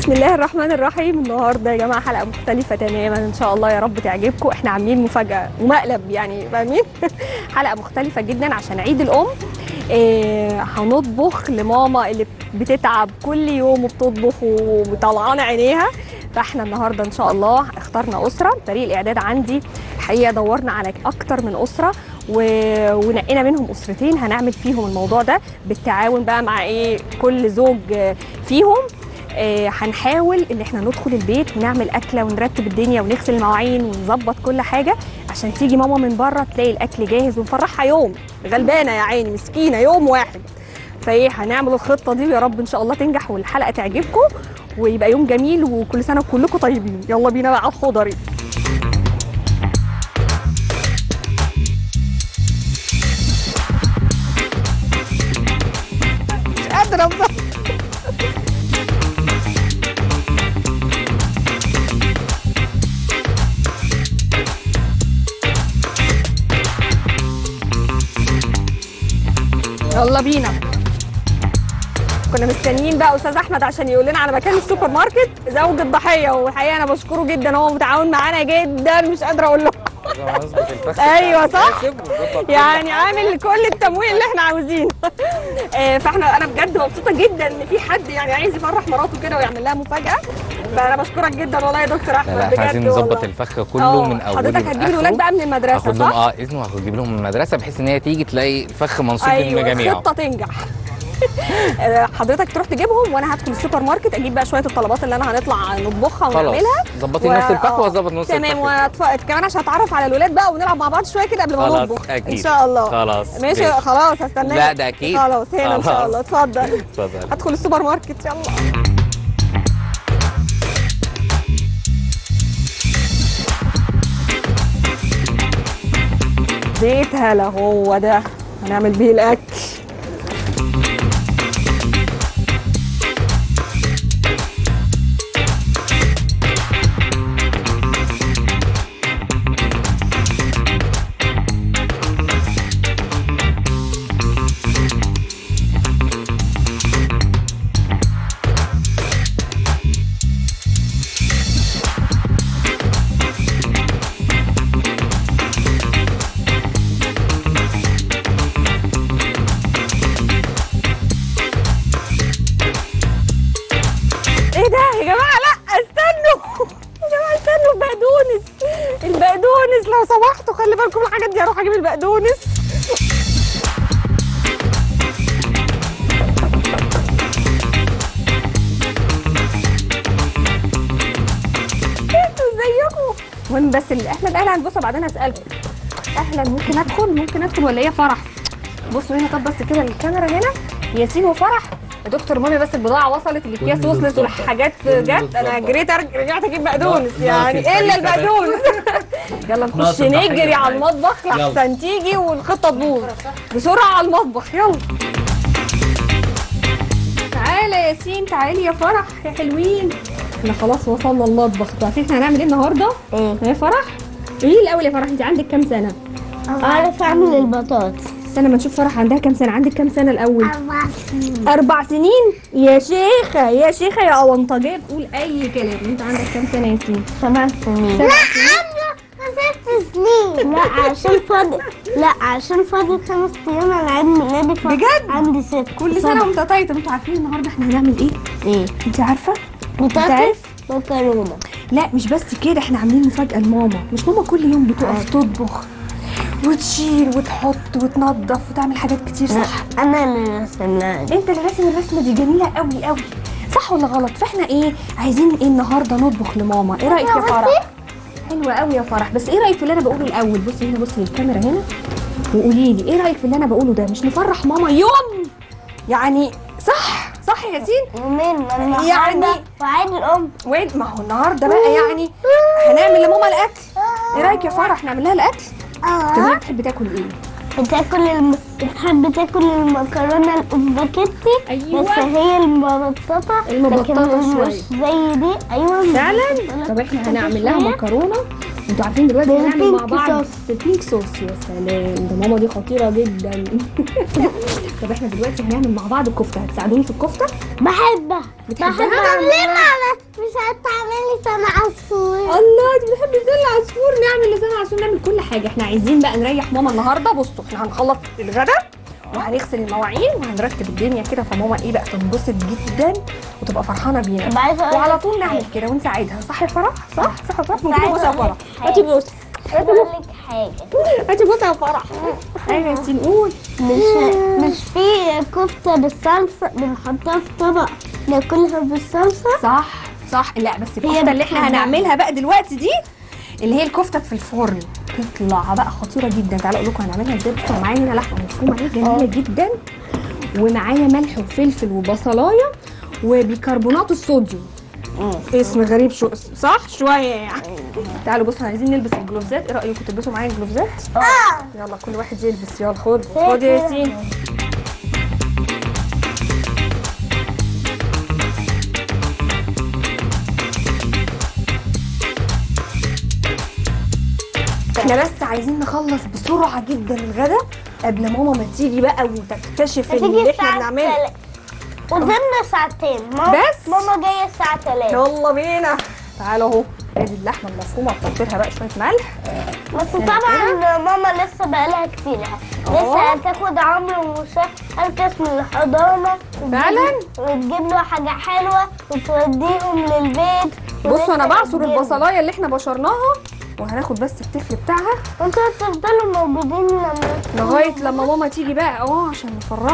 بسم الله الرحمن الرحيم. النهارده يا جماعه حلقه مختلفه تماما ان شاء الله، يا رب تعجبكم. احنا عاملين مفاجاه ومقلب، يعني فاهمين؟ حلقه مختلفه جدا عشان عيد الام. هنطبخ لماما اللي بتتعب كل يوم وبتطبخ وطلعانه عينيها. فاحنا النهارده ان شاء الله اخترنا اسره. فريق الاعداد عندي الحقيقه دورنا على اكتر من اسره ونقينا منهم اسرتين هنعمل فيهم الموضوع ده بالتعاون بقى مع كل زوج فيهم. هنحاول ان احنا ندخل البيت ونعمل اكله ونرتب الدنيا ونغسل المواعين ونظبط كل حاجه عشان تيجي ماما من بره تلاقي الاكل جاهز ونفرحها يوم. غلبانه يا عيني مسكينه يوم واحد. هنعمل الخطه دي ويا رب ان شاء الله تنجح والحلقه تعجبكم ويبقى يوم جميل وكل سنه وكلكم طيبين. يلا بينا بقى على الخضري. مش قادره بقى. يلا بينا. كنا مستنيين بقى استاذ احمد عشان يقول لنا على مكان السوبر ماركت، زوج الضحيه، والحقيقه انا بشكره جدا، هو متعاون معانا جدا مش قادره اقول له. ايوه صح، يعني عامل كل التمويل اللي احنا عاوزينه. انا بجد مبسوطه جدا ان في حد يعني عايز يفرح مراته كده ويعمل لها مفاجاه. فانا بشكرك جدا والله يا دكتور احمد بجد. احنا عايزين نظبط الفخ كله من اوله. حضرتك هتجيب الولاد بقى من المدرسه صح؟ اذنه هجيب لهم من المدرسه بحيث ان هي تيجي تلاقي الفخ منصوب أيوة للجميع. الخطه تنجح. حضرتك تروح تجيبهم وانا هدخل السوبر ماركت اجيب بقى شويه الطلبات اللي انا هنطلع نطبخها ونعملها. ظبطي نص الفخ واظبط نص الفخ. تمام. كمان عشان اتعرف على الولاد بقى ونلعب مع بعض شويه كده قبل ما نطبخ ان شاء الله. خلاص ماشي خلاص هستناك. لا ده اكيد. خلاص هنا ان شاء الله. اتفضل هدخل السوبر ماركت. يلا زيت هلا هو ده هنعمل بيه الاكل. البقدونس لو سمحتوا خلي بالكم الحاجات دي. هروح اجيب البقدونس. انتوا ازيكم؟ المهم بس احنا الاهل هنبصوا بعدين هسالكم. اهلا ممكن ادخل ولا ايه فرح؟ بصوا هنا. طب بس كده الكاميرا هنا. ياسين وفرح يا دكتور مامي بس البضاعه وصلت الاكياس وصلت والحاجات جت. انا جريت رجعت اجيب بقدونس يعني الا البقدونس. يلا نخش نجري على المطبخ لحسن تيجي والخطه تبوظ. بسرعه على المطبخ يلا. تعالى يا ياسين تعالي يا فرح يا حلوين. احنا خلاص وصلنا المطبخ. عارفين احنا هنعمل ايه النهارده؟ ايه يا فرح؟ قولي الاول يا فرح انت عندك كام سنه؟ اعرف اعمل البطاطس. استنى ما نشوف فرح عندها كام سنه. عندك كام سنه الاول؟ 4 سنين. 4 سنين يا شيخه يا شيخه يا اونطاجيه بتقول اي كلام. انت عندك كام سنه يا ياسين؟ 7 سنين. لا عنده 6 سنين. عشان فاضل 5 ايام على عيد ميلادي. بجد؟ عندي 6. كل سنه وانت طيب. انتوا عارفين النهارده احنا هنعمل ايه؟ ايه؟ انت عارفه؟ بطاطس مكرونه. لا مش بس كده، احنا عاملين مفاجاه لماما. مش ماما كل يوم بتقف تطبخ وتشيل وتحط وتنظف وتعمل حاجات كتير صح؟ انا اللي رسمناها. انت اللي راسم الرسمه دي جميله قوي قوي صح ولا غلط؟ فاحنا عايزين النهارده نطبخ لماما. ايه رايك يا فرح؟ حلوه قوي يا فرح. بس ايه رايك في اللي انا بقوله الاول؟ بصي هنا بصي للكاميرا هنا وقولي لي ايه رايك في اللي انا بقوله ده؟ مش نفرح ماما يوم يعني صح يا ياسين؟ يومين يعني وعيد الام. ما هو النهارده بقى يعني هنعمل لماما الاكل. ايه رايك يا فرح نعمل لها الاكل؟ تمام. بتحب تاكل ايه؟ بتحب تاكل المكرونه الاسباجيتي. ايوه بس هي المبططه شويه مش زي دي. ايوه فعلا. طب احنا هنعمل لها مكرونه انتوا عارفين دلوقتي هنعمل مع بالبينك بعض صوص. البينك صوص. يا سلام، ده ماما دي خطيره جدا. طب احنا دلوقتي هنعمل مع بعض الكفته، هتساعدوني في الكفته؟ بحبها. بتحبها؟ طب ليه مش هتعملي سمع عصفور؟ الله، دي بنحب لسان عصفور. نعمل لسان عصفور، نعمل كل حاجه. احنا عايزين بقى نريح ماما النهارده. بصوا احنا هنخلص الغدا وهنغسل المواعين وهنرتب الدنيا كده، فماما ايه بقى تنبسط جدا وتبقى فرحانه بينا، طب عايزة أقول وعلى لك طول نعمل حاجة. كده ونساعدها. صح يا فرح؟ صح يا فرح. بس ممكن عايزة بصي يا أقول فرح، لك حاجة. هاتي بصي، عايزة اقول لك حاجة. هاتي بصي يا فرح. ايوه يا ياسين قول. مش في كفتة بالصلصة بنحطها في طبق ناكلها بالصلصة؟ صح صح. لا بس الكفته اللي احنا هنعملها بقى دلوقتي دي اللي هي الكفته في الفرن تطلع بقى خطيره جدا. تعالوا اقول لكم هنعملها ازاي. بصوا معايا هنا لحمه مفرومه اهي جميله جدا، ومعايا ملح وفلفل وبصلايه وبيكربونات الصوديوم. اسم غريب شو صح شويه يعني. تعالوا بصوا عايزين نلبس الجلوفزات. ايه رايكم تلبسوا معايا الجلوفزات؟ يلا كل واحد يلبس. يلا خد خد يا ياسين. احنا بس عايزين نخلص بسرعه جدا الغدا قبل ماما ما تيجي بقى وتكتشف ان اللي احنا بنعمله. قدامنا ساعتين. بس؟ ماما جاية الساعة 3. يلا بينا. تعالوا اهو، ادي اللحمه المفرومه بتحط لها بقى شويه ملح. بس طبعا ماما لسه بقالها كتير، لسه هتاخد عمرو ومشاركة من الحضانة فعلا؟ وتجيب له حاجة حلوة وتوديهم للبيت. بصوا انا ولسه بعصر هتجيب. البصلايه اللي احنا بشرناها وهناخد بس التفل بتاعها وانتوا هتفضلوا موجودين لغايه لما ماما تيجي بقى عشان نفرحها.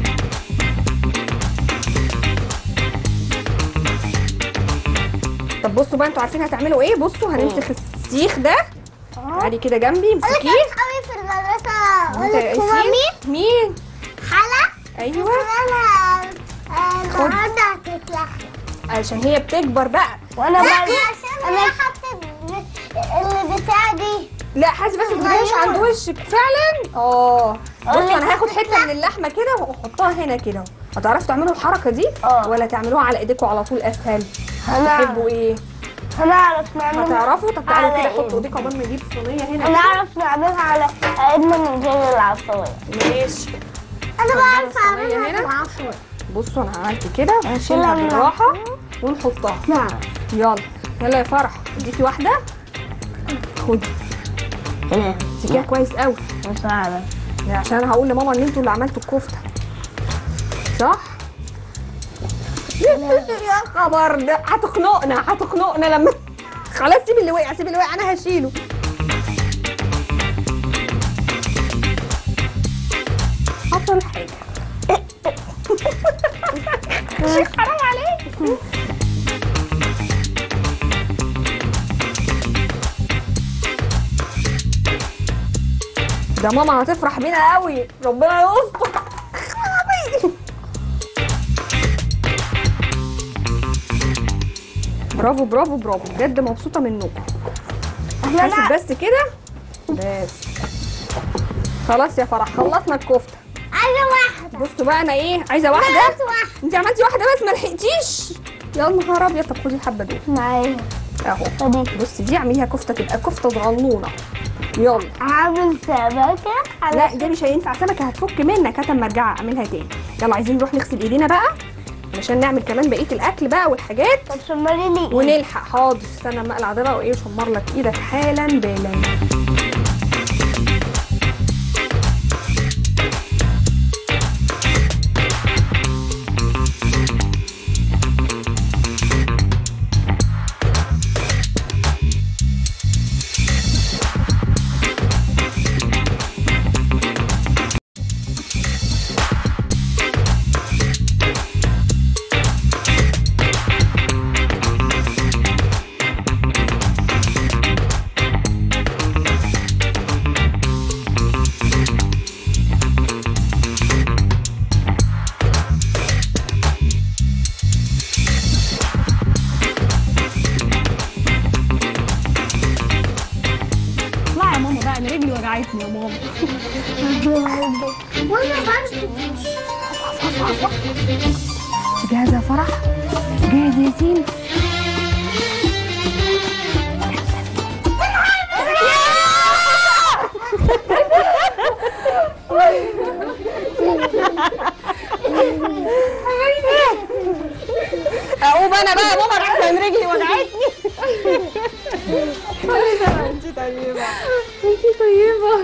طب بصوا بقى، انتوا عارفين هتعملوا ايه؟ بصوا هنمسك السيخ ده. تعالي كده جنبي امسكيه. قوي في المدرسة. انت يا ياسين؟ مين؟ حلا. ايوه. النهارده هتتلحق. عشان هي بتكبر بقى. وانا بصي. عشان انا حطيت اللي بتاع دي. لا حاسه بس ما تجيبهاش عند وشك فعلا. بصوا انا هاخد حته من اللحمه كده واحطها هنا كده. هتعرفوا تعملوا الحركه دي ولا تعملوها على ايديكم على طول اسهل؟ هتحبوا ايه؟ هنعرف نعملها. هتعرفوا؟ طب تعالوا على كده إيه؟ حطوا ايديكم قبل ما نجيب الصينيه هنا. هنعرف نعملها على ايدنا من غير العصاية. ماشي. انا بعرف الصينية اعملها هنا. بالعصاية. بصوا انا عملت كده، هنشيلها من بالراحه ونحطها. نعم. يلا يلا يا فرح، اديكي واحده. خدي امسكيها كويس قوي فعلا. عشان انا هقول لماما ان انتوا اللي عملتوا الكفته. صح؟ يا خبر، ده هتخنقنا لما خلاص. سيب اللي وقع، سيب اللي وقع، انا هشيله. حصل حاجه. حرام عليك. ده ماما هتفرح بينا قوي، ربنا يستر. برافو برافو برافو، بجد مبسوطه منكم. حاسب بس كده بس. خلاص يا فرح، خلصنا الكفته. عايزة واحدة. بصوا بقى انا ايه عايزه واحده. انت عملتي واحده بس ما لحقتيش. يا نهار ابيض. طب خدي الحبه دول معايا. اهو. طب بصي دي اعمليها كفته، تبقى كفته صغنونه. يلا. اعمل سمكة. لا ده مش هينفع، سمكه هتفك منك. هات اما ارجع اعملها تاني. يلا عايزين نروح نغسل ايدينا بقى علشان نعمل كمان بقيه الاكل بقى والحاجات. طب شمري لي ايه؟ ونلحق. حاضر استنى اما اقلع ده بقى وايه شمر لك ايدك حالا بالا. اطلعي يا ماما بقى، انا رجلي وجعتني يا ماما. وانا برضه. جاهزه يا فرح؟ جاهز يا ياسين؟ اقوم انا بقى يا ماما عشان رجلي وجعتني. انت طيبه، انت طيبه.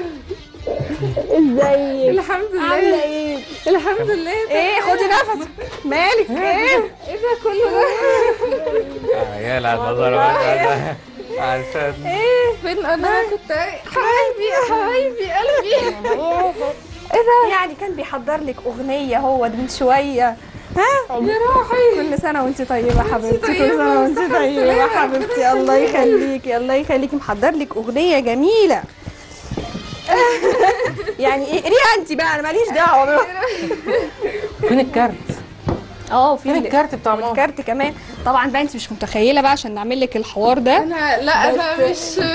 ازيك؟ الحمد لله. عامله ايه؟ الحمد لله. ايه خدي نفسك، مالك ايه؟ ايه ده كله ده؟ يا لا النظر عشان ايه؟ فين انا كنت حبايبي حبايبي قلبي. ايه ده؟ يعني كان بيحضر لك اغنيه هو من شويه. ها؟ يا روحي كل سنه وانت طيبه حبيبتي، كل طيبة سنه وانت وانت طيبه حبيبتي. الله يخليكي الله يخليكي، محضر لك اغنيه جميله. يعني ايه قريها انت بقى، انا ماليش دعوه. فين الكارت؟ فين فين الكارت بتاع ماما؟ الكارت كمان طبعا بقى، انت مش متخيله بقى عشان نعمل لك الحوار ده. انا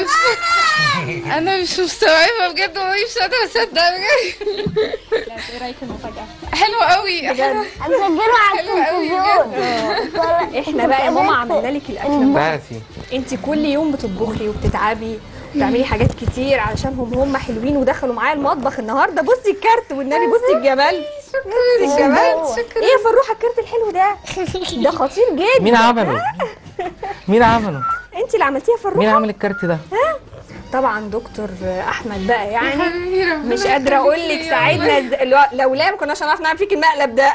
مش مستوعبه بجد والله، مش قادره اصدق بجد. ايه رايك في المفاجاه؟ حلوه قوي بجد هنسجله على التلفزيون. احنا بقى يا ماما عملنا لك الاكل. تعرفي انت كل يوم بتطبخي وبتتعبي وبتعملي حاجات كتير علشانهم، هم حلوين ودخلوا معايا المطبخ النهارده. بصي الكارت والنبي، بصي الجمال، بصي الجمال. ايه يا فروحه الكارت الحلو ده؟ ده خطير جدا. مين عمله؟ مين عمله؟ انت اللي عملتيه يا مين فروحه؟ عمل الكارت ده؟ طبعا دكتور احمد بقى يعني. حبيبي ربنا مش قادره اقول لك يخليك يا ساعدنا، لولا ما كناش هنعرف نعمل فيك المقلب ده.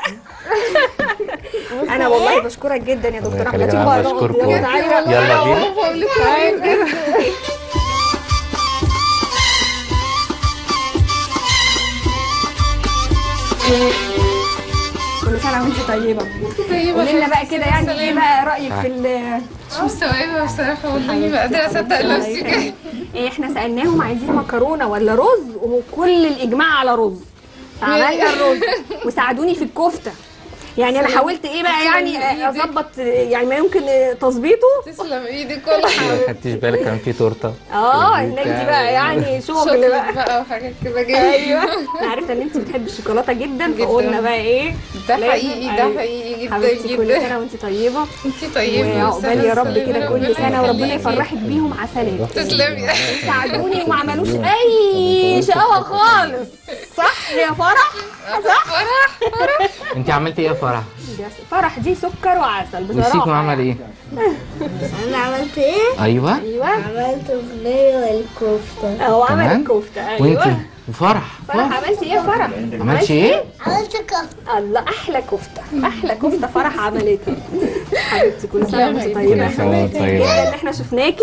انا والله بشكرك جدا يا دكتور احمد. أنا بشكركم. يلا بينا. تعالي. كل سنه وانت طيبه. قولي لنا بقى كده يعني ايه بقى رايك في مش مستوعبه بصراحه والله، ما قادره اصدق نفسي كده. ايه؟ احنا سالناهم عايزين مكرونه ولا رز، وكل الاجماع على رز. عملنا الرز وساعدوني في الكفته. يعني انا حاولت ايه بقى يعني اظبط يعني ما يمكن تظبيطه. تسلم ايدك والله. ما خدتيش بالك كان في تورته؟ هناك دي بقى يعني شغل بقى. بقى وحاجات كده جميله. ايوه انا عرفت ان انت بتحبي الشوكولاته جدا، فقلنا بقى ايه ده لازم. حقيقي ده أيوة. حقيقي جدا حبيبتي كل جدا. سنه وانت طيبه، انتي طيبه وعقبال يا رب كده كل سنه وربنا يخليكي. يفرحك بيهم عسلات. تسلمي. ساعدوني وما عملوش اي شقاوه خالص. صح يا فرح؟ صح؟ فرح انت عملتي ايه يا فرح؟ فرح دي سكر وعسل بصراحه. وسيكو عمل ايه؟ انا عملت ايه؟ ايوه ايوه عملت اغنية والكفتة. هو عمل كمان؟ الكفته. ايوه وانت وفرح فرح عملتي ايه يا فرح؟ عملتي ايه؟ عملت كفتة. الله احلى كفته، احلى كفته فرح عملتها. حبيبتي كل سنه وانت طيبه. كل سنة وانت طيبة. جدا ان احنا شفناكي.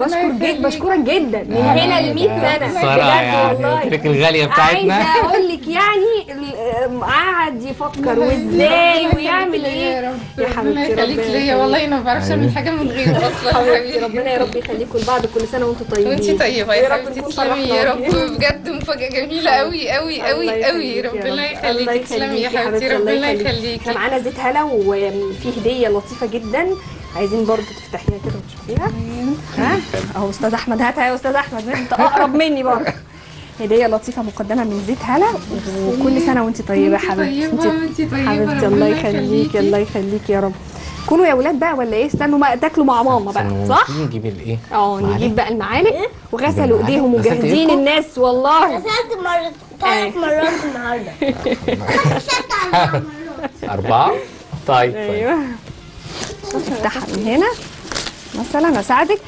بشكرك جدا من هنا ل 100 سنه فرح بجد يعني والله. قلت لك الغاليه بتاعتنا. عايزه اقول لك يعني قعد يفكر وازاي ويعمل يا ايه. رب يا ربنا حبيبتي يخليك ربنا ليا والله، انا ما بعرفش اعمل حاجه من غيره اصلا. حبيبتي ربنا يا رب يخليكم لبعض. كل سنه وانتم طيبين. وانتي طيبه يا حبيبتي، نكون تسلمي يا فرحنا رب بجد، مفاجاه جميله قوي قوي قوي قوي. ربنا يخليكي، تسلمي يا حبيبتي، ربنا يخليكي. احنا معانا زيت هلا وفي هديه لطيفه جدا، عايزين برضو تفتحيها كده وتشوفيها. ها اهو استاذ احمد، هاتها يا استاذ احمد، انت اقرب مني برضو. هديه لطيفه مقدمه من زيت هلا، وكل سنه وانت طيبه يا حبيبتي. انتي طيبه حبيبتي الله يخليكي الله يخليكي يا رب. كلوا يا ولاد بقى ولا ايه؟ استنوا بقى تاكلوا مع ماما بقى صح؟ نجيب الايه؟ نجيب بقى المعالق وغسلوا المعالق؟ ايديهم غسلت وجاهزين ايدكم؟ الناس والله. غسلت مرة 3 مرات النهاردة. غسلت 4 مرات. 4 طيب. ايوه افتحها من هنا مثلا اساعدك.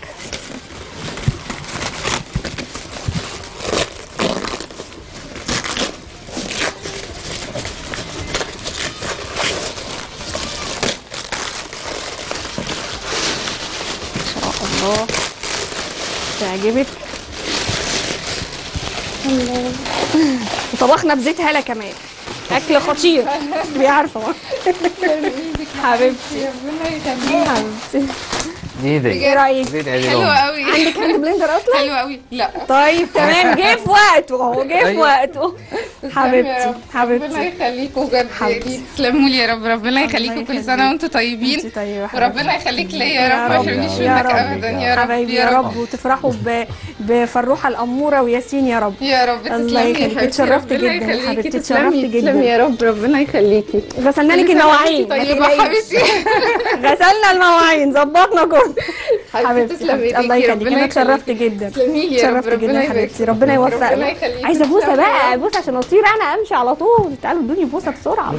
ان شاء الله تعجبك. وطبخنا بزيت هلا كمان، اكل خطير تبقي عارفه. حبيبتي ربنا يخليكي. حبيبتي ايه ده؟ ايه رايك؟ حلوه قوي. عندك هاند بلندر اصلا؟ حلوه قوي. لا طيب تمام، جه في وقته اهو، جه في وقته. حبيبتي ربنا حبيبتي يخليكم بجد، حبيبتي. تسلموا لي يا رب، ربنا يخليكم كل سنه وانتم طيبين، انت طيبه حبيبتي. وربنا يخليك ليا يا رب، ما يحرمنيش يا منك رب. ابدا يا رب حبايبي يا رب، وتفرحوا بفروحه الاموره وياسين يا رب. يا رب. الله تسلمي يا يخليك، حبيبتي، اتشرفت ربنا جدا يا يخليكي. حبيبتي، تسلمي اتشرفت جدا. تسلمي يا رب، ربنا يخليكي. غسلنا لك كل سنة المواعين وانتي ما طيبه تقلقيش. حبيبتي. غسلنا المواعين ظبطنا كله. حبيبتي تسلمي ايديكي، الله يخليك، ربنا انا يخليكي. اتشرفت جدا. تسلمي لي يا رب، اتشرفت جدا ربنا يا حبيبتي، يبارك ربنا فيك. يوفقك. ربنا يخليكي. عايزه بوسه تسلمي. بقى، بوسه عشان اطير انا امشي على طول. تعالوا ادوني بوسه بسرعه.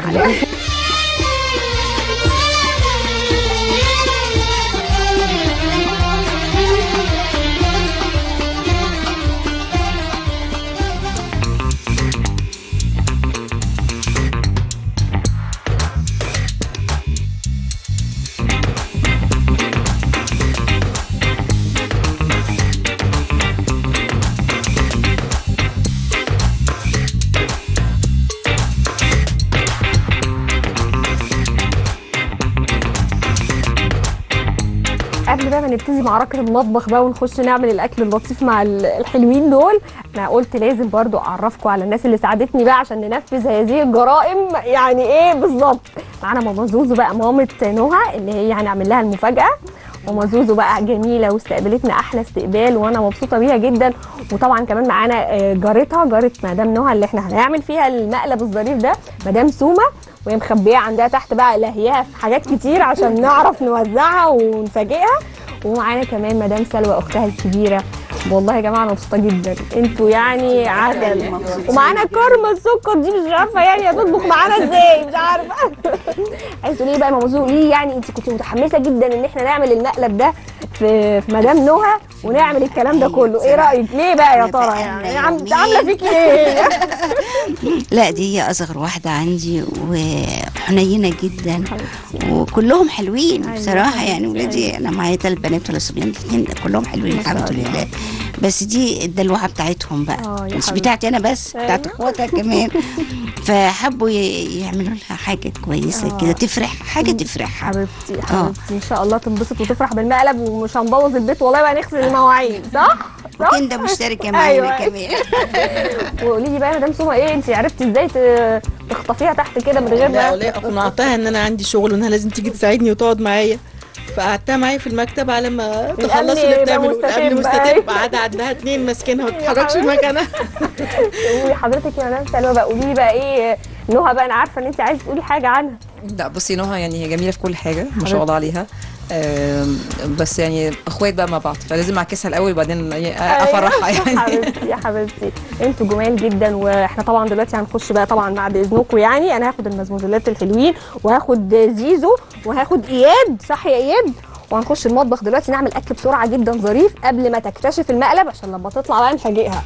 قبل بقى ما نبتدي معركه المطبخ بقى ونخش نعمل الاكل اللطيف مع الحلوين دول، انا قلت لازم برضو اعرفكم على الناس اللي ساعدتني بقى عشان ننفذ هذه الجرائم. يعني ايه بالظبط؟ معانا ماما زوزو بقى، مامة نهى، اللي هي هنعمل لها المفاجاه. ماما زوزو بقى جميله واستقبلتنا احلى استقبال وانا مبسوطه بيها جدا. وطبعا كمان معانا جارتها، جاره مدام نهى اللي احنا هنعمل فيها المقلب الظريف ده، مدام سومه، وهي مخبيه عندها تحت بقى لهيها في حاجات كتير عشان نعرف نوزعها ونفاجئها. ومعانا كمان مدام سلوى اختها الكبيره. والله يا جماعه انا مبسوطه جدا، انتوا يعني عسل. ومعانا كارما السكر دي مش عارفه يعني هتطبخ معانا ازاي، مش عارفه. عايز تقولي ايه بقى يا ماما زوزو؟ ليه يعني انت كنت متحمسه جدا ان احنا نعمل المقلب ده في مدام نهى ونعمل الكلام ده كله؟ ايه رايك؟ ليه بقى يا ترى؟ يعني عامله فيكي ايه؟ لا دي هي اصغر واحده عندي وحنينه جدا وكلهم حلوين بصراحه. يعني ولادي انا معايا 3 بنات ولا صبيان، الاثنين كلهم حلوين الحمد لله. بس دي الدلوعه بتاعتهم بقى، مش بتاعتي انا بس، بتاعت اخواتها كمان. فحبوا يعملوا لها حاجه كويسه كده تفرح، حاجه تفرحها. حبيبتي حبيبتي ان شاء الله تنبسط وتفرح بالمقلب، ومش هنبوظ البيت والله بقى، نغسل المواعين صح؟ انت مشتركه معانا أيوة. كمان. وقولي لي بقى يا مدام سومه، ايه انت عرفتي ازاي تخطفيها تحت كده من غير لا ما ولا اقنعتها ان انا عندي شغل وانها لازم تيجي تساعدني وتقعد معايا، فقعدتها معايا في المكتب على ما تخلصوا اللي بتعملوا. الامن مستتب، قاعده عندها 2 ماسكينها ما تتحركش من مكانها. وحضرتك يا مدام سلوى بقى قولي لي بقى ايه نهى بقى، انا عارفه ان انت عايزه تقولي حاجه عنها. لا بصي نهى يعني هي جميله في كل حاجه ما شاء الله عليها. بس يعني اخوات بقى مع بعض فلازم اعكسها الاول وبعدين افرحها يعني. حبيبتي يا حبيبتي انتوا جمال جدا. واحنا طبعا دلوقتي هنخش بقى طبعا بعد اذنكم، يعني انا هاخد المزموزلات الحلوين وهاخد زيزو وهاخد اياد، صح يا اياد؟ وهنخش المطبخ دلوقتي نعمل اكل بسرعه جدا ظريف قبل ما تكتشف المقلب عشان لما تطلع بقى نفاجئها.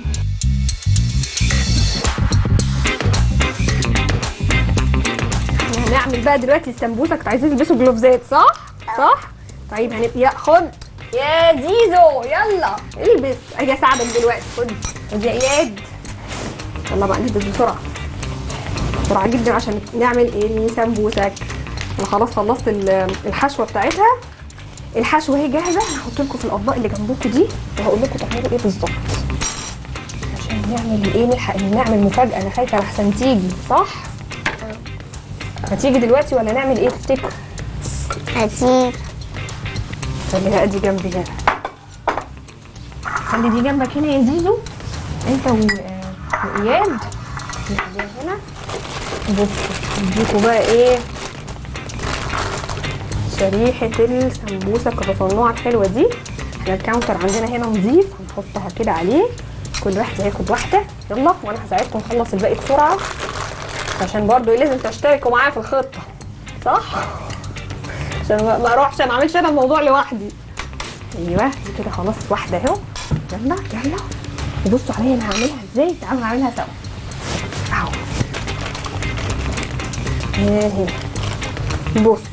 هنعمل بقى دلوقتي السمبوسه. كنتوا عايزين تلبسوا جلوفزات صح؟ صح؟ طيب خد يا زيزو، يلا البس، اجي اساعدك دلوقتي. خد يا اياد، يلا بقى نلبس بسرعه بسرعه جدا عشان نعمل السمبوسك. انا خلاص خلصت الحشوه بتاعتها. الحشوه اهي جاهزه، هحط لكم في الاطباق اللي جنبكم دي وهقول لكم تعملوا ايه بالظبط عشان نعمل ايه، نلحق نعمل مفاجاه. انا خايفه لحسن تيجي، صح؟ هتيجي دلوقتي ولا نعمل ايه تفتكروا؟ هتيجي. خليها دي جنبي هنا، خلي دي جنبك هنا يا زيزو، انت واياد نخليها هنا. بصوا اديكوا بقى ايه شريحه السمبوسه الرفنوعه الحلوه دي. احنا الكاونتر عندنا هنا نظيف، هنحطها كده عليه، كل واحد هياخد واحده. يلا وانا هساعدكم نخلص الباقي بسرعه عشان برضو لازم تشتركوا معايا في الخطه، صح؟ عشان ما اروحش ما اعملش انا الموضوع لوحدي. ايوه دي كده خلاص واحده اهو. يلا يلا وبصوا عليا انا هعملها ازاي، تعالوا نعملها سوا. اهو هنا بصوا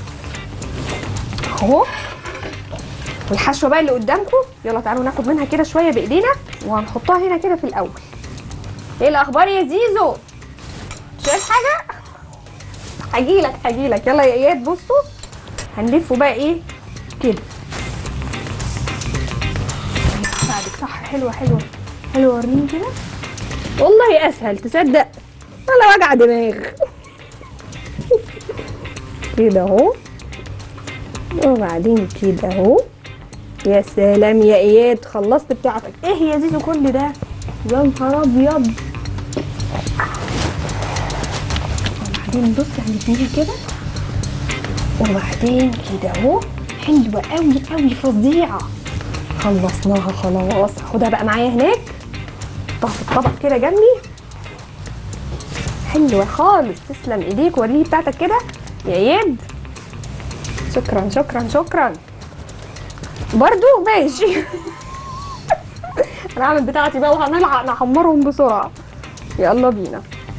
اهو. والحشوه بقى اللي قدامكم يلا تعالوا ناخد منها كده شويه بايدينا وهنحطها هنا كده في الاول. ايه الاخبار يا زيزو؟ شايف حاجه؟ هجيلك يلا يا اياد. بصوا هنلفه بقى ايه كده. ساعدك صح، حلوه وريني كده. والله اسهل تصدق ولا وجع دماغ. كده اهو وبعدين كده اهو. يا سلام يا اياد، خلصت بتاعتك. ايه يا زيزو كل ده؟ يا نهار ابيض. وبعدين بص هنديها كده وبعدين كده اهو. حلوه قوي قوي فظيعه. خلصناها خلاص، خدها بقى معايا هناك، طب في الطبق كده جنبي. حلوه خالص، تسلم ايديك. وريني بتاعتك كده يا اياد. شكرا شكرا شكرا. برضو ماشي. انا هعمل بتاعتي بقى وهنلحق نحمرهم بسرعه. يلا بينا.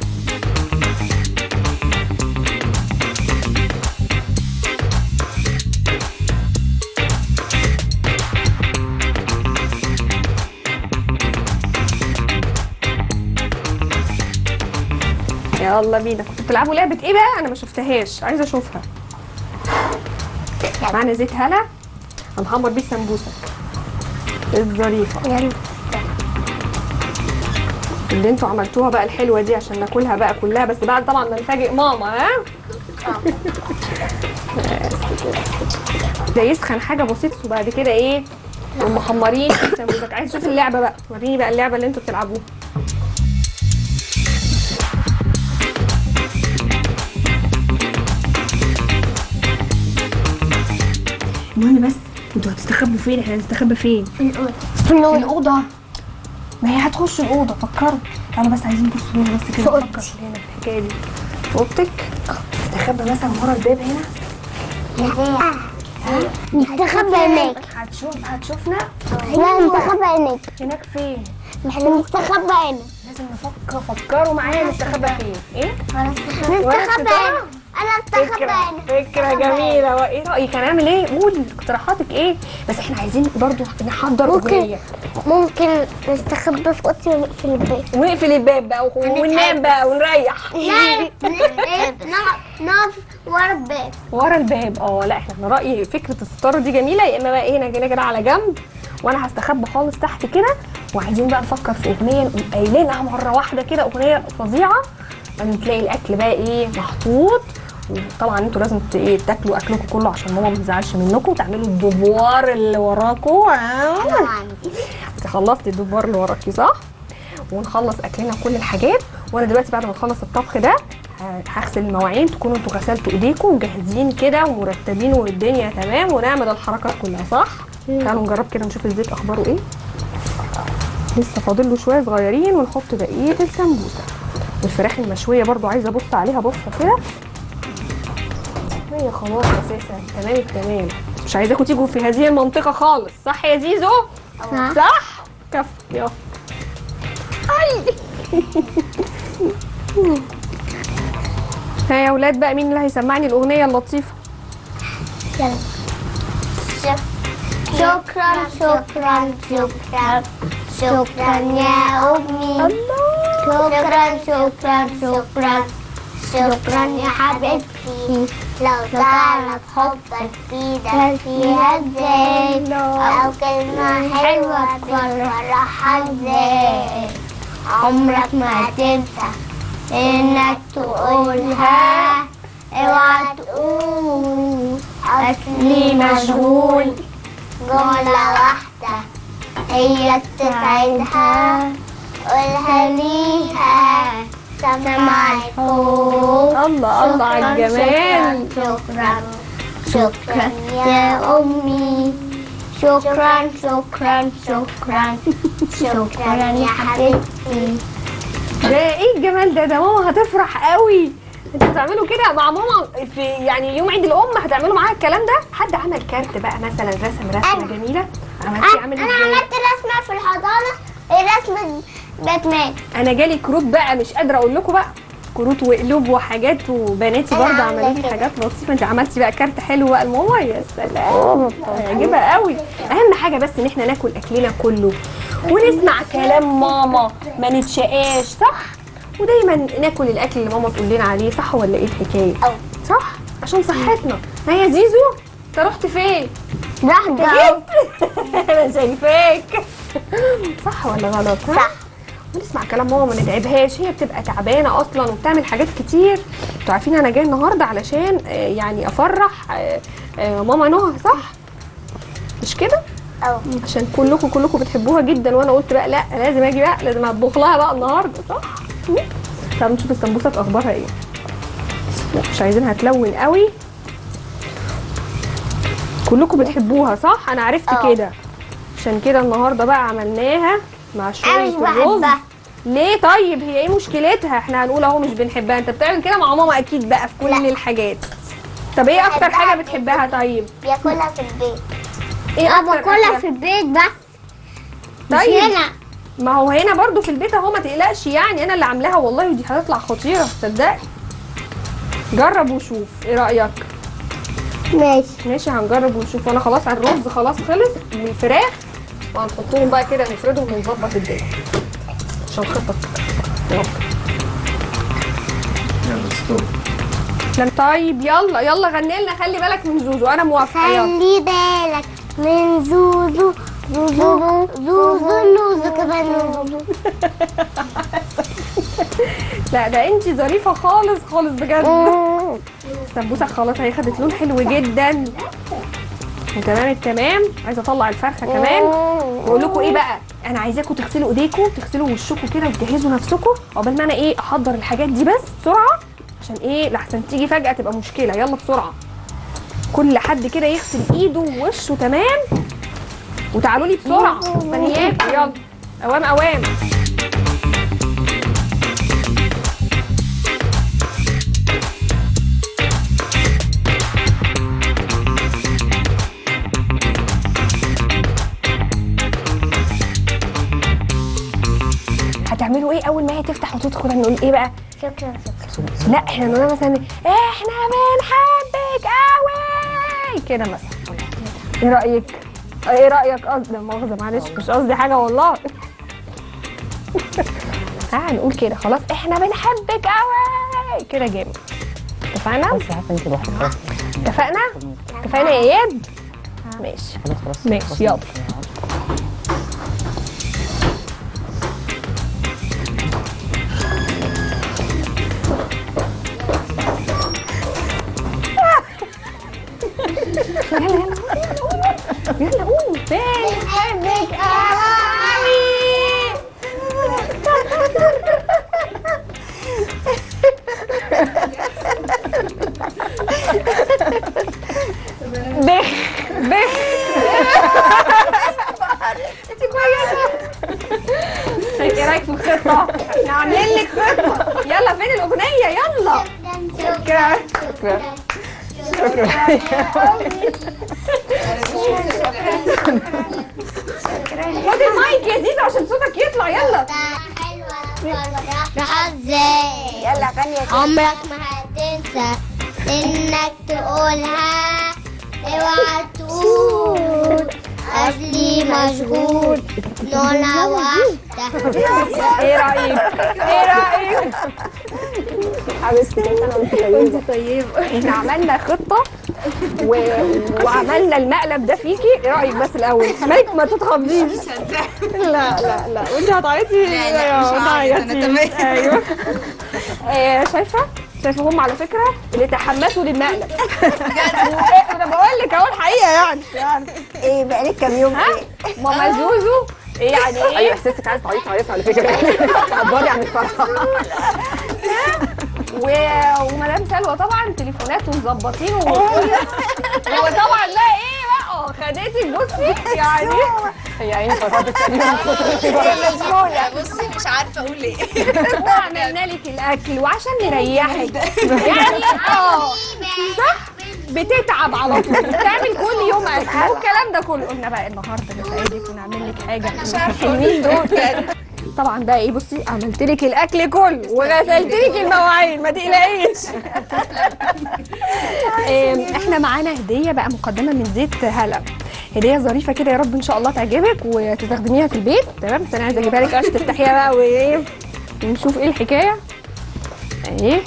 يلا بينا. كنتوا بتلعبوا لعبة ايه بقى؟ انا ما شفتهاش، عايزة اشوفها. معانا زيت هلا هنحمر بيه السمبوسة الظريفة اللي انتوا عملتوها بقى الحلوة دي عشان ناكلها بقى كلها، بس بعد طبعا ما نفاجئ ماما. ها؟ ده يسخن حاجة بسيطة وبعد كده ايه؟ نقوم محمرين السمبوسة. عايز اشوف اللعبة بقى، وريني بقى اللعبة اللي انتوا بتلعبوها. المهم بس انتوا هتستخبوا فين؟ احنا هنستخبى فين؟ في الأوضة. في الأوضة. ما هي هتخش الأوضة، فكروا. تعالوا بس عايزين نبص هنا بس كده، نفكر هنا في الحكاية دي. في أوضتك؟ نستخبى مثلا ورا الباب هنا؟ نستخبى هناك. هتشوفنا؟ لا نستخبى هناك. هناك فين؟ احنا نستخبى هنا. لازم نفكر. فكروا معايا نستخبى فين؟ ايه؟ نستخبى هنا. انا استخبى هنا. فكرة جميلة. وايه رأيك هنعمل ايه؟ قولي اقتراحاتك ايه؟ بس احنا عايزين برضو نحضر أغنية. ممكن نستخبى في اوضتي ونقفل الباب. ونقفل الباب بقى وننام بقى ونريح. لا نقف ورا الباب. ورا الباب. لا احنا رأيي فكرة الستارة دي جميلة. يا اما بقى ايه هنا كده على جنب، وانا هستخبى خالص تحت كده، وعايزين بقى نفكر في اغنية نقوم قايلينها مرة واحدة كده، اغنية فظيعة. بعدين تلاقي الاكل بقى ايه محطوط، وطبعا انتوا لازم ايه تاكلوا اكلكم كله عشان ماما ما تزعلش منكم، وتعملوا الدوفوار اللي وراكم. انت خلصتي الدوفوار اللي وراكي صح؟ ونخلص اكلنا كل الحاجات. وانا دلوقتي بعد ما نخلص الطبخ ده هغسل المواعين، تكونوا انتوا غسلتوا ايديكم وجاهزين كده ومرتبين والدنيا تمام، ونعمل الحركات كلها صح؟ تعالوا نجرب كده نشوف الزيت اخباره ايه. لسه فاضل له شويه صغيرين، ونحط بقيه السمبوسه. والفراخ المشويه برضو عايزه ابص عليها بصه كده. هي خلاص اساسا تمام التمام. مش عايزاكم تيجوا في هذه المنطقه خالص، صح يا زيزو؟ صح؟ كف يلا. ها يا اولاد بقى، مين اللي هيسمعني الاغنيه اللطيفه؟ يلا. شكرا شكرا شكرا شكرا يا أمي. شكرا شكرا شكرا شكرا يا حبيبتي. لو تعرف حبك ايدك فيها ازاي، او كلمة حلوة تفرحها ازاي، عمرك ما تنسى انك تقولها. اوعى تقول اصلي مشغول، جملة واحدة هي تسعدها، قولها ليها سمعت فوق. الله الله على الجمال. شكرا شكرا يا أمي. شكرا شكرا شكرا شكرا يا حبيبتي. ده ايه الجمال ده؟ ده ماما هتفرح قوي. انتوا بتعملوا كده مع ماما في يعني يوم عيد الام؟ هتعملوا معاها الكلام ده؟ حد عمل كارت بقى مثلا، رسم رسمه جميله؟ عملتي عامل ازاي؟ انا عملت رسمه في الحضانه، رسمه باتمان. انا جالي كروت بقى، مش قادره اقول لكم بقى، كروت وقلوب وحاجات، وبناتي برضه عملوا لي حاجات لطيفه. انت عملتي بقى كارت حلو بقى لماما؟ يا سلام، هيعجبها قوي. اهم حاجه بس ان احنا ناكل اكلنا كله ونسمع كلام ماما، ما نتشقاش صح؟ ودايما ناكل الاكل اللي ماما تقول لنا عليه، صح ولا ايه الحكايه؟ صح، عشان صحتنا. ها يا زيزو، انت رحت فين؟ رحت انا شايفاك. صح ولا غلط؟ صح. ونسمع كلام ماما، ما نتعبهاش، هي بتبقى تعبانه اصلا وبتعمل حاجات كتير. انتوا عارفين انا جايه النهارده علشان يعني افرح ماما نهى، صح؟ مش كده؟ عشان كلكم بتحبوها جدا، وانا قلت بقى لا لازم اجي بقى، لازم اطبخ لها بقى النهارده، صح؟ تعالوا نشوف السمبوسه اخبارها ايه. مش عايزينها تلون قوي. كلكم بتحبوها صح؟ انا عرفت كده، عشان كده النهارده بقى عملناها مع شويه الرز. ليه طيب؟ هي ايه مشكلتها؟ احنا هنقول اهو مش بنحبها. انت بتعمل كده مع ماما اكيد بقى في كل الحاجات. طب ايه اكتر حاجه بتحبها طيب؟ بياكلها في البيت. ايه انا باكلها في البيت بس. طيب هنا ما هو هنا برضو في البيت اهو، ما تقلقش يعني، انا اللي عاملاها والله، ودي هتطلع خطيره صدقني. جرب وشوف ايه رايك. ماشي هنجرب ونشوف. وانا خلاص الرز خلاص خلص والفراخ، وهنحطهم بقى كده نفردهم ونظبط الدنيا عشان خطط. طيب يلا يلا غني لنا خلي بالك من زوزو. انا موافقه. خلي بالك من زوزو زوزو زوزو زوزو كمان زوزو. لا ده انتي ظريفه خالص خالص بجد. السمبوسه خلاص هي خدت لون حلو جدا وتمام التمام. عايزه اطلع الفرخه كمان. بقول لكم ايه بقى، انا عايزاكم تغسلوا ايديكم، تغسلوا وشكم كده وتجهزوا نفسكم عقبال ما انا ايه احضر الحاجات دي بس بسرعه، عشان ايه لحسن تيجي فجاه تبقى مشكله. يلا بسرعه كل حد كده يغسل ايده ووشه تمام، وتعالوا لي بسرعه ثانيات. يلا اوام اوام. هتعملوا ايه اول ما هي تفتح وتدخل؟ هنقول ايه بقى؟ شكرا. لا احنا نقول مثلا احنا بنحبك قوي كده مثلا. ايه رايك؟ ايه رايك؟ قصدي مؤاخذه معلش مش قصدي حاجه والله. هنقول كده خلاص احنا بنحبك قوي كده جامد. اتفقنا؟ اتفقنا؟ اتفقنا يا اياد؟ ماشي ماشي يلا. يلا قوموا. بنحبك قوي. بخ بخ. انت كويسه. ايه رايك في الخطه؟ احنا عاملين لك خطه. يلا فين الاغنيه؟ يلا. شكرا شكرا خد المايك يا زيزو عشان صوتك يطلع. يلا يلا غني. عمرك ما هتنسى انك تقولها. اوعى تقول اصلي مشغول نونا واحدة. ايه رايك؟ ايه رايك؟ حبيبتي انت طيبه. احنا عملنا خطه وعملنا المقلب ده فيكي. ايه رايك بس الاول؟ مالك ما تتخضيش. لا لا لا وانت هتعيطي. لا مش هعيط انا تمام. ايوه شايفه هم على فكره اللي تحمسوا للمقلب. انا بقول لك اهو الحقيقه يعني ايه بقالك كام يوم ايه؟ ماما زوزو ايه يعني ايه؟ ايوه احساسك عايز تعيطي على فكره. عبري عن الفرحه. ومدام سلوى طبعا تليفونات ومظبطين وطبعا لا ايه بقى خدتك بصي يعني هي عيني فرحت تقريبا. بصي مش عارفه اقول ايه. وعملنا لك الاكل وعشان نريحك يعني صح بتتعب على طول بتعمل كل يوم اكل والكلام ده كله. قلنا بقى النهارده نساعدك ونعمل لك حاجه الحلوين دول. طبعا بقى ايه بصي عملت لك الاكل كله وغسلت لك المواعين ما تقلقيش. احنا معانا هديه بقى مقدمه من زيت هلا. هديه ظريفه كده يا رب ان شاء الله تعجبك وتستخدميها في البيت تمام. بس انا عايزه اجيبها لك عشان تفتحيها بقى وايه ونشوف ايه الحكايه. ايه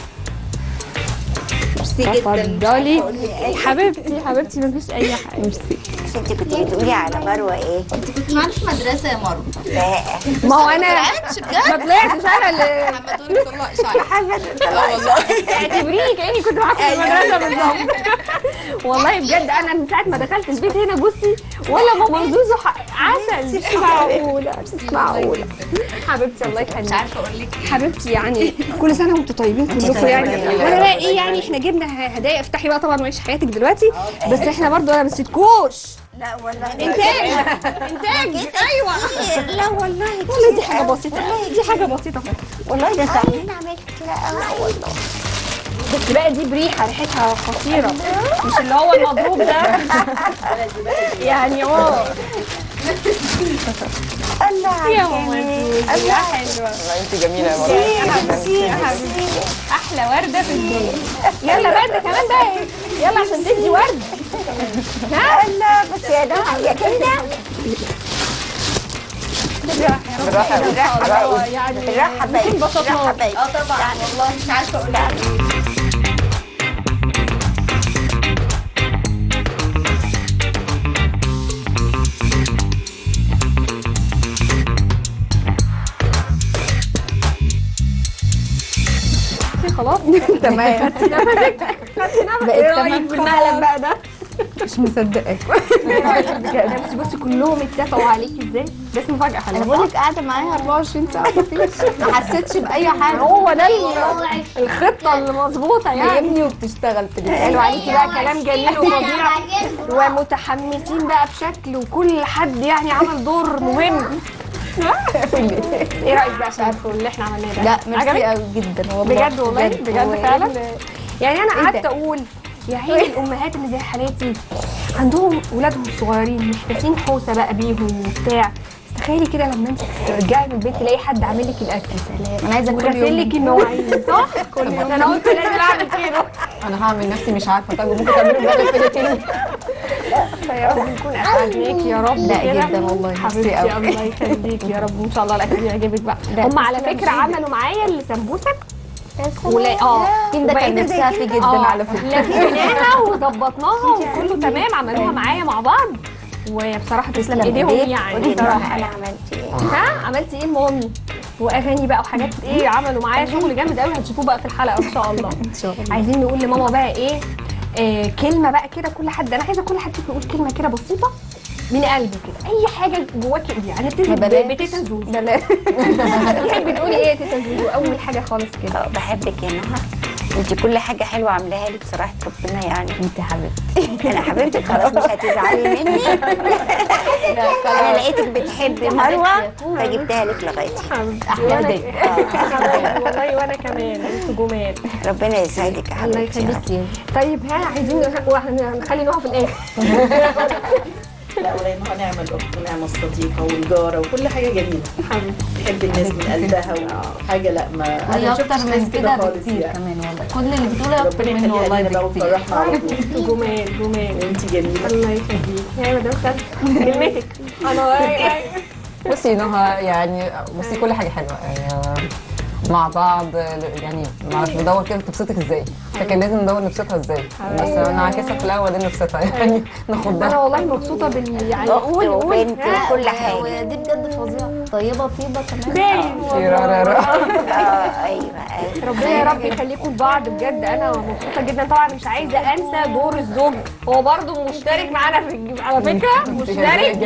ميرسي جدا. اتفضلي حبيبتي حبيبتي مفيش اي حاجه. ميرسي. انت كنت بتقولي على مروه ايه؟ انت كنت معانا في مدرسه يا مروه. لا ما هو انا بجد؟ ما طلعتش انا اللي محمد طلع اشعار. والله اعتبريني كاني كنت معاكم في المدرسه بالظبط. والله بجد انا من ساعه ما دخلت البيت هنا بصي ولا ماما زوزو عسل. مش معقوله مش معقوله. حبيبتي الله يخليك. مش عارفه اقول لك حبيبتي، يعني كل سنه وانتم طيبين كلكم يعني. وانا بقى ايه يعني، احنا جبنا هدايا. افتحي بقى طبعا وعيشي حياتك دلوقتي، بس احنا برضو انا ما نسيتكوش. لا والله انتاج ايوه. لا والله دي حاجه بسيطه، دي حاجه بسيطه والله. ده انا عملت كتير قوي والله. بس بقى دي بريحه ريحتها خطيره، مش اللي هو المضروب ده يعني. الله يا ماما الله حلوه والله انت جميله يا حبيبتي. احلى ورده في الدنيا. يلا ورده كمان بقى، يلا عشان تدي ورد. الله بس يا ده يا كده بالراحه بالراحه يعني بالراحه باين بالراحه باين. طبعا والله مش عارفه اقول لك. خلاص تمام. خدتي نفسك ايه رايك بالمقلب بقى ده؟ مش مصدقاك. بس بصي كلهم اتفقوا عليكي ازاي؟ ده اسمه مفاجاه. انا بقول لك قاعده معاها 24 ساعه ما حسيتش باي حاجه. هو ده الخطه المظبوطه يعني. ابني وبتشتغل في قالوا عليكي بقى كلام جميل وفظيع ومتحمسين بقى بشكل، وكل حد يعني عمل دور مهم. ايه رايك بقى شايفه اللي احنا عملناه ده؟ لا ميرسي قوي جدا والله. بجد والله بجد فعلا. يعني انا قعدت اقول يا عيني الامهات اللي زي حالاتي عندهم ولادهم صغيرين محتاسين حوسه بقى بيهم وبتاع. تخيلي كده لما انت ترجعي من البيت تلاقي حد عامل لك الاكل. سلام. انا عايزه كل وغسل يوم لك المواعين صح؟ كل يوم. انا قلت لازم اعمل كده. انا هعمل نفسي مش عارفه. طيب ممكن تعملي بقى الفلفل. يا رب نكون اسعدناكي يا رب. لا جدا والله ميرسي قوي. الله يخليكي يا رب. ان شاء الله الاكل يعجبك بقى. هم على فكره عملوا معايا السمبوسه ولا ده كان نفسها فيه جدا على فكره. لفيناها وظبطناها وكله تمام. عملوها معايا مع بعض وبصراحه تسلم ايديهم يعني. بصراحه انا عملت ايه؟ عملتي ايه مامي؟ واغاني بقى وحاجات ايه. عملوا معايا شغل جامد قوي هتشوفوه بقى في الحلقه ان شاء الله. ان شاء الله. عايزين نقول لماما بقى ايه كلمه بقى كده. كل حد انا عايزه كل حد يقول كلمه كده بسيطه من قلبه كده. اي حاجه جواكي يعني. نبتدي بتيتا زوزو. تحبي تقولي ايه يا تيتا زوزو اول حاجه خالص كده؟ بحبك يا نهى. انت كل حاجه حلوه عاملاها لي بصراحه ربنا يعني. انت حبيبتي. انا حبيبتك خلاص مش هتزعلي مني. انا لقيتك بتحبي مروه فجبتها لك لغايتي. احلى هديه والله. وانا كمان انتوا جمال. ربنا يسعدك يا الله حبيبتي. يخليكي. طيب عايزين نخلي نوها في الاخر. لا ولا نوع نعمة الأخت ونعمة الصديقة والجارة وكل حاجة جميلة. تحب الناس من قلبها وحاجة. لا ما أنا اكتر شفتش من ناس كده خالص بكتير يعني. كمان والله. كل اللي بتقوله اكتر ربنا منه والله يخليها لنا بقى بكتير. وفرحنا على طول. جمال وانتي جميلة. الله يخليك يا مدام خالد. كلمتك. انا بصي نهى يعني بصي كل حاجه حلوه يعني مع بعض يعني معرفش بدور كده تبسطك ازاي. فكان لازم ندور نبسطها ازاي. بس انا عاكسها في الاول دي نبسطها يعني ناخدها. انا والله مبسوطه يعني. قولي وبنت وكل حاجه. ودي بجد فظيعه. طيبه طيبه كمان. ايوه ربنا يا رب يخليكم لبعض بجد. انا مبسوطه جدا. طبعا مش عايزه انسى دور الزوج. هو برضو مشترك معانا في على فكره مشترك.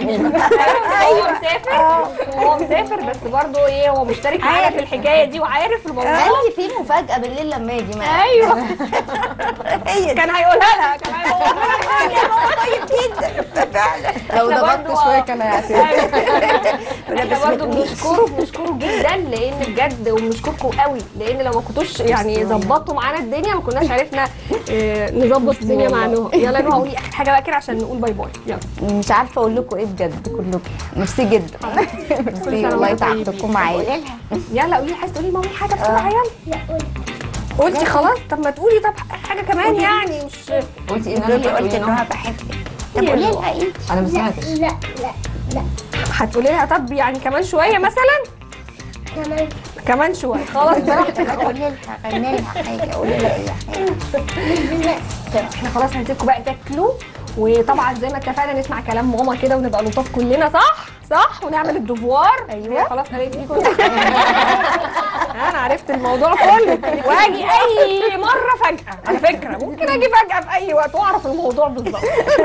هو مسافر بس برضو ايه هو مشترك معانا في الحكايه دي وعارف الموضوع. عندي في مفاجاه بالليل لما يجي معايا. ايوه كان هيقولها لها. كان هيقولها طيب جدا فعلا. لو ضغطت شويه كان هيعترف. احنا برضه بنشكره جدا لان بجد وبنشكركم قوي لان لو ما كنتوش يعني ظبطتوا معانا الدنيا ما كناش عرفنا نظبط الدنيا مع نهى. يلا نهى قولي اخر حاجه بقى كده عشان نقول باي باي. يلا. مش عارفه اقول لكم ايه بجد كلكم. ميرسي جدا. ميرسي والله تعبتكم معايا. يلا قولي عايزه تقولي لمامي حاجه بسرعه. يلا قلتي خلاص. طب ما تقولي طب حاجه كمان يعني. مش قلتي ايه؟ انا قلت انها بحبك. طب قولي لها ايه؟ انا ما سمعتش. لا هتقولي لها طب يعني كمان شويه مثلا. كمان شويه خلاص براحتك. قولي لها غني لها حاجه. قولي لها اي حاجه. احنا خلاص هنسيبكم بقى تاكلوا. وطبعا زي ما اتفقنا نسمع كلام ماما كده ونبقى لطاف كلنا صح ونعمل الدفوار. ايوه خلاص قالت لي كل انا عرفت الموضوع كله، واجي اي مره فجاه، على فكره ممكن اجي فجاه في اي وقت واعرف الموضوع بالظبط.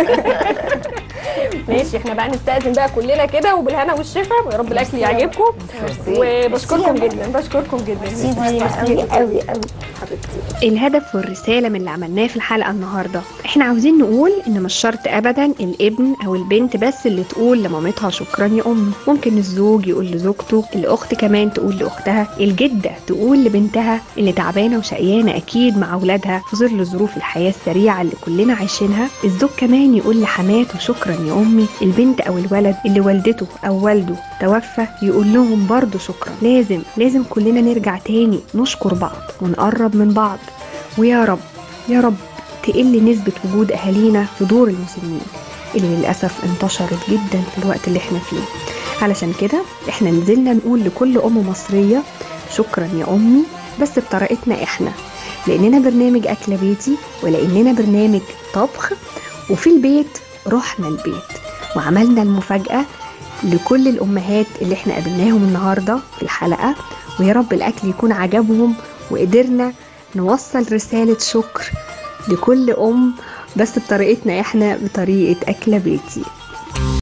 ماشي، احنا بقى نستأذن بقى كلنا كده، وبالهنا والشفا، ويا رب الاكل يعجبكم، وبشكركم جدا، بشكركم جدا. قوي قوي قوي حبيبتي. الهدف والرساله من اللي عملناه في الحلقه النهارده، احنا عاوزين نقول ان مش شرط ابدا الابن او البنت بس اللي تقول لمامتها شكرا يا امي، ممكن الزوج يقول لزوجته، الاخت كمان تقول لاختها، الجده تقول لبنتها اللي تعبانه وشقيانه اكيد مع اولادها في ظل ظروف الحياه السريعه اللي كلنا عايشينها، الزوج كمان يقول لحماته شكرا يا امي، البنت او الولد اللي والدته او والده توفى يقول لهم برضو شكرا. لازم كلنا نرجع تاني نشكر بعض ونقرب من بعض، ويا رب يا رب تقل نسبة وجود أهالينا في دور المسنين اللي للأسف انتشرت جدا في الوقت اللي احنا فيه. علشان كده احنا نزلنا نقول لكل أم مصرية شكرا يا أمي، بس بطريقتنا احنا، لأننا برنامج أكل بيتي ولأننا برنامج طبخ، وفي البيت رحنا البيت وعملنا المفاجأة لكل الأمهات اللي احنا قابلناهم النهاردة في الحلقة، ويا رب الأكل يكون عجبهم وقدرنا نوصل رسالة شكر لكل أم، بس بطريقتنا احنا، بطريقة أكل بيتي.